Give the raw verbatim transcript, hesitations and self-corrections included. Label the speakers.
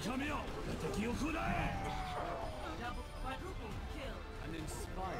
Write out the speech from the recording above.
Speaker 1: 痛みよ敵を食うなえ
Speaker 2: Double quadruple kill.
Speaker 3: An inspired